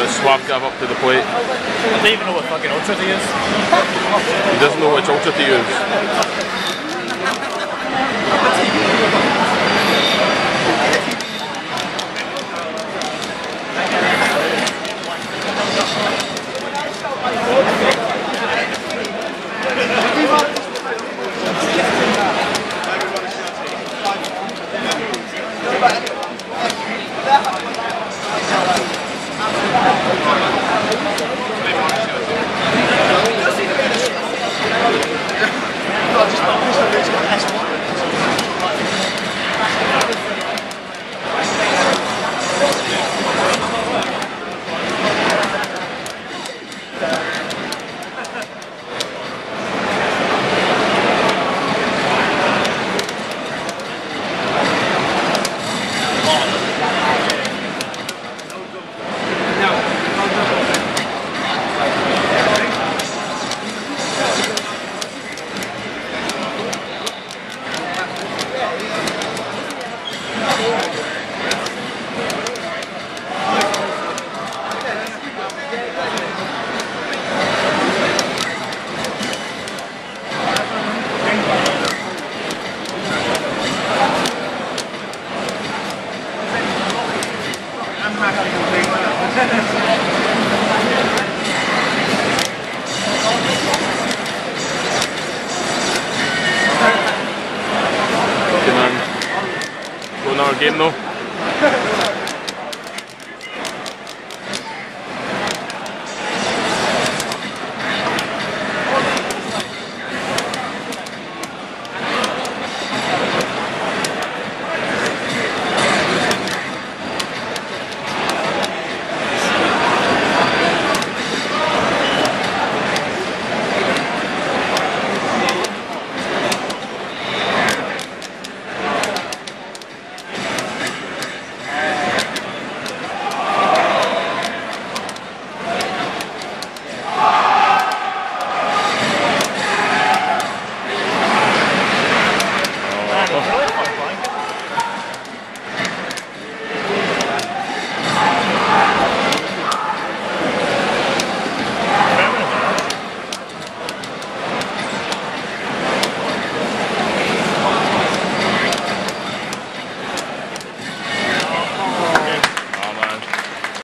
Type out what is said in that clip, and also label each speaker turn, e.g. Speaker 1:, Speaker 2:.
Speaker 1: swab Gav up to the plate.
Speaker 2: I don't even know what fucking ultra to use.
Speaker 1: He doesn't know which ultra to use. Okay, man. Go another game though.